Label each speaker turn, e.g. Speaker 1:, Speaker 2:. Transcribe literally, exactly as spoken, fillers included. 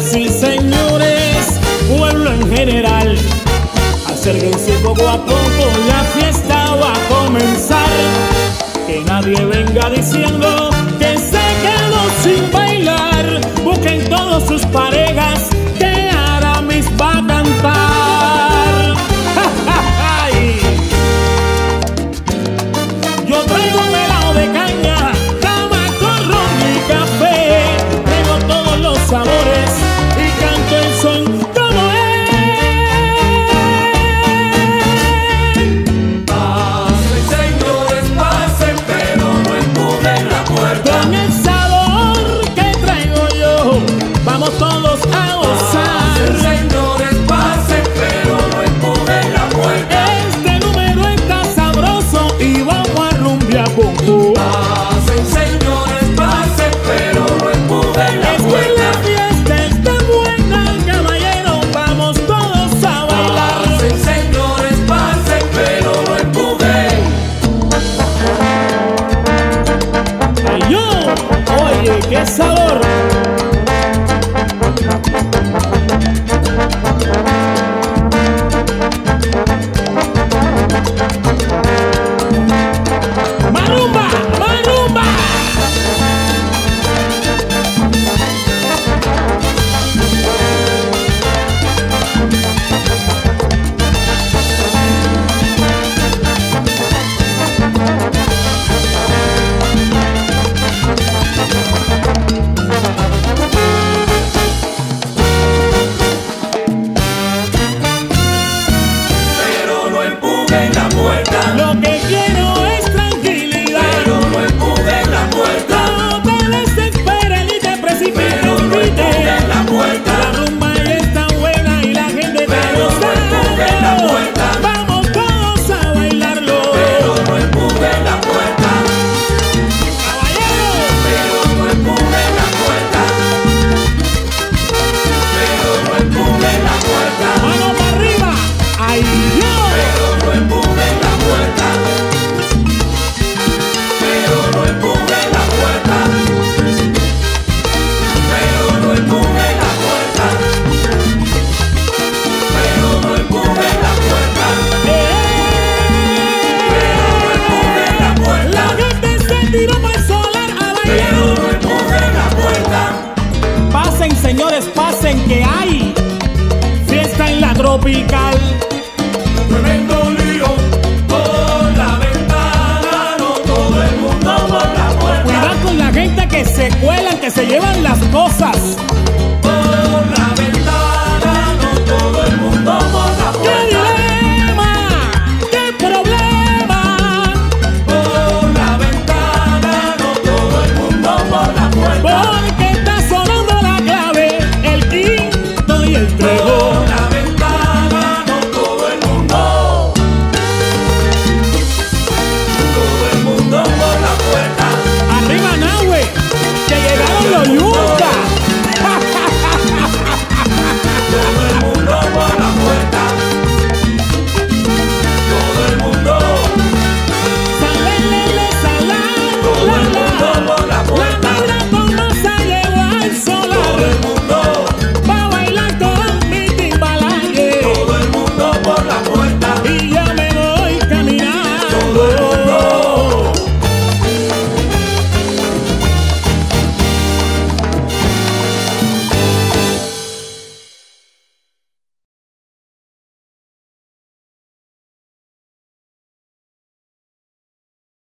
Speaker 1: Señoras y señores, pueblo en general, acérquense poco a poco, la fiesta va a comenzar. Que nadie venga diciendo que se quedó sin bailar. Busquen todos sus parejas que Aramis va a cantar. Yo traigo un helado de caña, tabaco, ron y café. Traigo todos los sabores y canto el son como él.
Speaker 2: Pasen, señores, pasen, pero no empujen la puerta.
Speaker 1: Con el sabor que traigo yo, vamos todos a gozar.
Speaker 2: Pasen, señores, pasen, pero no empujen la puerta.
Speaker 1: Este número está sabroso y vamos a rumbear poco.
Speaker 2: Pasen, señores, pasen, pero no empujen la
Speaker 1: Es que
Speaker 2: puerta.
Speaker 1: la fiesta está buena, caballero, vamos todos a bailar.
Speaker 2: Pasen, señores, pasen, pero no empujen.
Speaker 1: Ay, yo, oye, qué sabor. Marumba, marumba.
Speaker 2: Pero no empujen la puerta.
Speaker 1: Lo que quiero es tranquilidad.
Speaker 2: Pero no empujen la puerta.
Speaker 1: No te desesperes ni te precipites.
Speaker 2: Pero no empujen la puerta.
Speaker 1: La rumba ya está buena y la gente está
Speaker 2: Pero no empujen la
Speaker 1: gozando.
Speaker 2: puerta.
Speaker 1: Vamos todos a bailarlo.
Speaker 2: Pero no empujen la puerta.
Speaker 1: Caballero.
Speaker 2: Pero no empujen la puerta. Pero no empujen la puerta.
Speaker 1: Mano para arriba. Ay, Dios.
Speaker 2: Pero no empujen la puerta. Pero no empujen la puerta. Pero no empujen la puerta. Pero no empujen la puerta. Pero no empujen la puerta.
Speaker 1: La gente se tiró para el solar a
Speaker 2: Pero
Speaker 1: bailar.
Speaker 2: no empujen la puerta.
Speaker 1: Pasen, señores, pasen, que hay fiesta en la tropical.
Speaker 2: Tremendo lío por la ventana, no todo el mundo por la puerta.
Speaker 1: Cuidado con la gente que se cuelan, que se llevan las cosas.